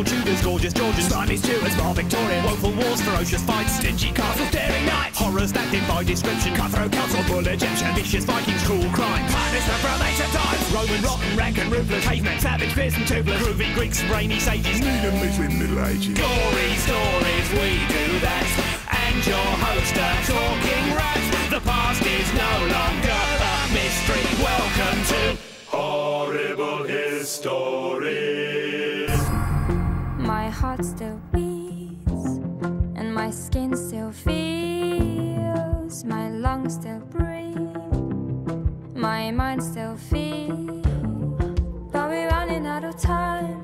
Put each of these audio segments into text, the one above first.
Royal Tudors, gorgeous Georgians, slimy Stuarts, bar Victorian, woeful wars, ferocious fights, stingy castles, daring knights, horrors stacked in by description, cutthroat council, bull Egyptian, vicious Vikings, cruel crime, madness from later times, Roman, rotten, rank and ruthless, cavemen, savage, fierce and toothless, groovy Greeks, rainy sages, mean and between Middle Ages. Gory stories, we do that, and your host are talking rats. The past is no longer a mystery. Welcome to Horrible History. My heart still beats, and my skin still feels, my lungs still breathe, my mind still feels, but we're running out of time.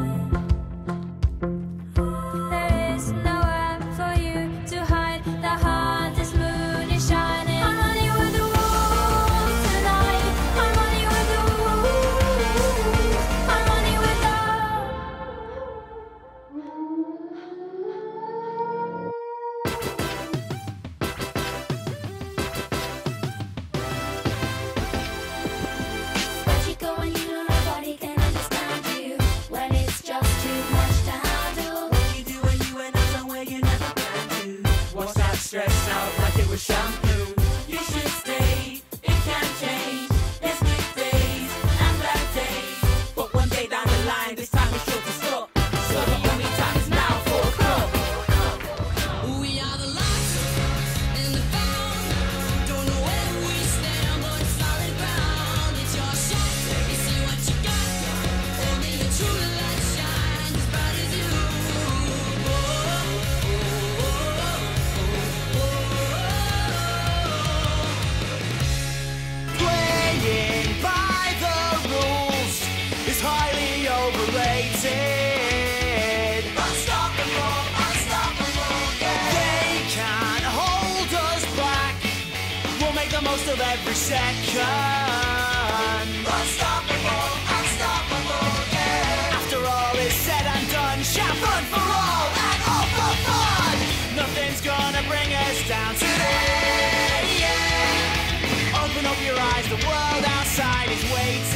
There is nowhere for you to hide. The hottest moon is shining. I'm running with the wolves tonight. I'm running with the wolves. I'm running with the Where'd you go when you know nobody can understand you? When it's just too much to handle. What you do when you end up somewhere you never planned to? Wash that stress out like it was shampoo. You should stay, it can change. There's good days and bad days, but one day down the line, this time is sure to stop. So the only time is now for a crop. We are the lost and the found. Don't know where we stand, but it's solid ground. It's your shot, you see what you got. Only a true light shines as bright as you. Playing by the rules is highly overrated. Unstoppable, unstoppable, yeah. They can't hold us back. We'll make the most of every second. Unstoppable, unstoppable, yeah. After all is said and done, shout fun for all and all for fun. Nothing's gonna bring us down today. Yeah. Open up your eyes, the world outside is waiting.